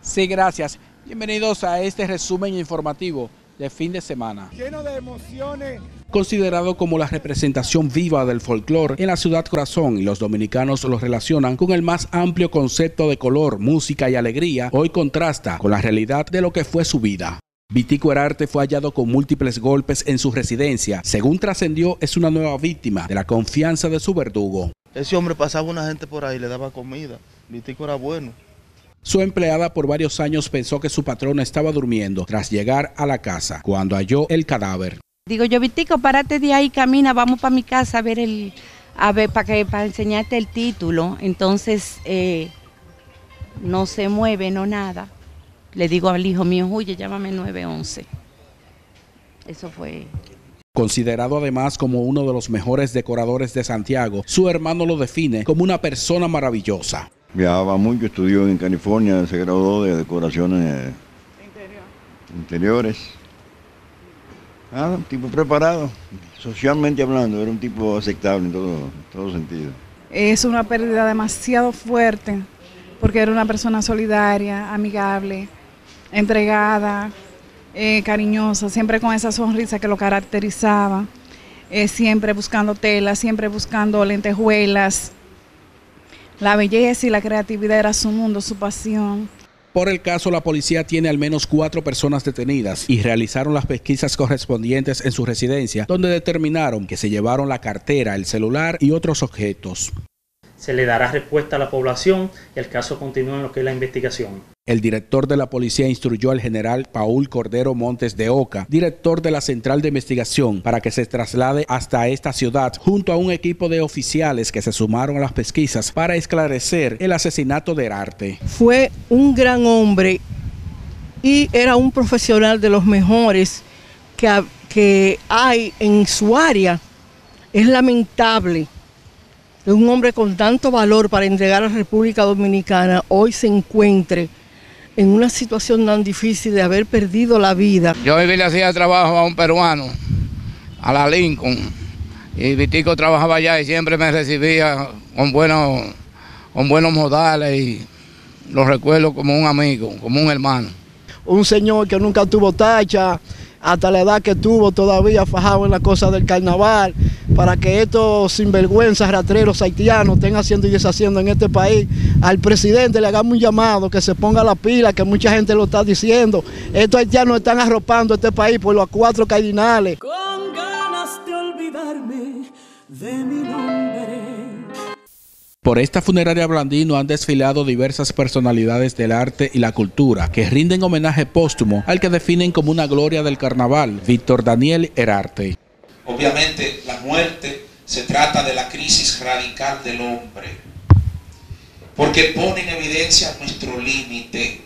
Sí, gracias. Bienvenidos a este resumen informativo de fin de semana. Lleno de emociones. Considerado como la representación viva del folclore en la ciudad corazón, y los dominicanos lo relacionan con el más amplio concepto de color, música y alegría, hoy contrasta con la realidad de lo que fue su vida. Vitico Herarte fue hallado con múltiples golpes en su residencia. Según trascendió, es una nueva víctima de la confianza de su verdugo. Ese hombre pasaba una gente por ahí, le daba comida. Vitico era bueno. Su empleada por varios años pensó que su patrón estaba durmiendo tras llegar a la casa, cuando halló el cadáver. Digo yo, Vitico, párate de ahí, camina, vamos para mi casa a ver para enseñarte el título. Entonces no se mueve, no nada. Le digo al hijo mío, oye, llámame 911. Eso fue. Considerado además como uno de los mejores decoradores de Santiago, su hermano lo define como una persona maravillosa. Viajaba mucho, estudió en California, se graduó de decoraciones interiores. Un tipo preparado, socialmente hablando, era un tipo aceptable en todo sentido. Es una pérdida demasiado fuerte, porque era una persona solidaria, amigable, entregada, cariñosa, siempre con esa sonrisa que lo caracterizaba, siempre buscando telas, siempre buscando lentejuelas. La belleza y la creatividad era su mundo, su pasión. Por el caso, la policía tiene al menos 4 personas detenidas y realizaron las pesquisas correspondientes en su residencia, donde determinaron que se llevaron la cartera, el celular y otros objetos. Se le dará respuesta a la población y el caso continúa en lo que es la investigación. El director de la policía instruyó al general Paul Cordero Montes de Oca, director de la Central de Investigación, para que se traslade hasta esta ciudad junto a un equipo de oficiales que se sumaron a las pesquisas para esclarecer el asesinato de Herarte. Fue un hombre y era un profesional de los mejores que hay en su área. Es lamentable que un hombre con tanto valor para entregar a la República Dominicana hoy se encuentre en una situación tan difícil de haber perdido la vida. Yo le hacía trabajo a un peruano, a la Lincoln, y Vitico trabajaba allá y siempre me recibía con buenos modales y lo recuerdo como un amigo, como un hermano. Un señor que nunca tuvo tacha, hasta la edad que tuvo todavía fajado en la cosa del carnaval, para que estos sinvergüenzas ratreros haitianos estén haciendo y deshaciendo en este país. Al presidente le hagamos un llamado, que se ponga la pila, que mucha gente lo está diciendo. Estos haitianos están arropando este país por los 4 cardinales. Con ganas de olvidarme de mi nombre. Por esta funeraria Blandino han desfilado diversas personalidades del arte y la cultura que rinden homenaje póstumo al que definen como una gloria del carnaval, Víctor Daniel Herarte. Obviamente la muerte se trata de la crisis radical del hombre, porque pone en evidencia nuestro límite.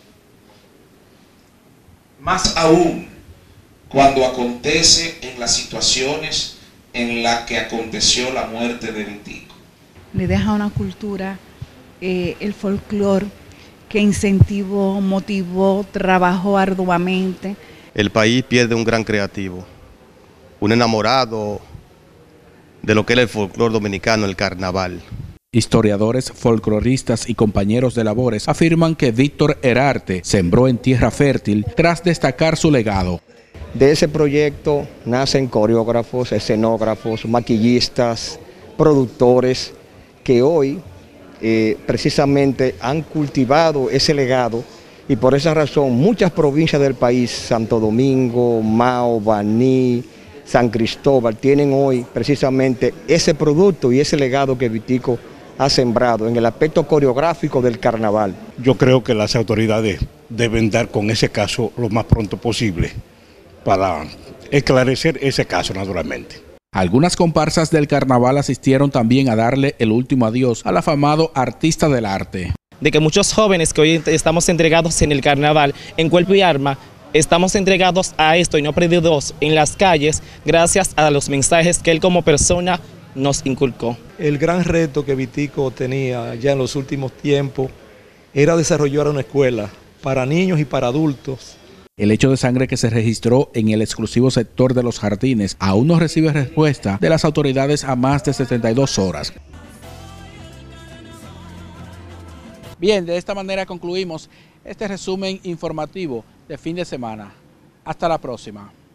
Más aún cuando acontece en las situaciones en las que aconteció la muerte de Vitico. Le deja una cultura, el folclore, que incentivó, motivó, trabajó arduamente. El país pierde un gran creativo, un enamorado de lo que era el folclore dominicano, el carnaval. Historiadores, folcloristas y compañeros de labores afirman que Víctor Herarte sembró en tierra fértil tras destacar su legado. De ese proyecto nacen coreógrafos, escenógrafos, maquillistas, productores, que hoy precisamente han cultivado ese legado, y por esa razón muchas provincias del país, Santo Domingo, Mao, Baní, San Cristóbal, tienen hoy precisamente ese producto y ese legado que Vitico ha sembrado en el aspecto coreográfico del carnaval. Yo creo que las autoridades deben dar con ese caso lo más pronto posible para esclarecer ese caso, naturalmente. Algunas comparsas del carnaval asistieron también a darle el último adiós al afamado artista del arte. De que muchos jóvenes que hoy estamos entregados en el carnaval, en cuerpo y alma, estamos entregados a esto y no perdidos en las calles, gracias a los mensajes que él como persona nos inculcó. El gran reto que Vitico tenía ya en los últimos tiempos era desarrollar una escuela para niños y para adultos. El hecho de sangre que se registró en el exclusivo sector de los jardines aún no recibe respuesta de las autoridades a más de 72 horas. Bien, de esta manera concluimos este resumen informativo de fin de semana. Hasta la próxima.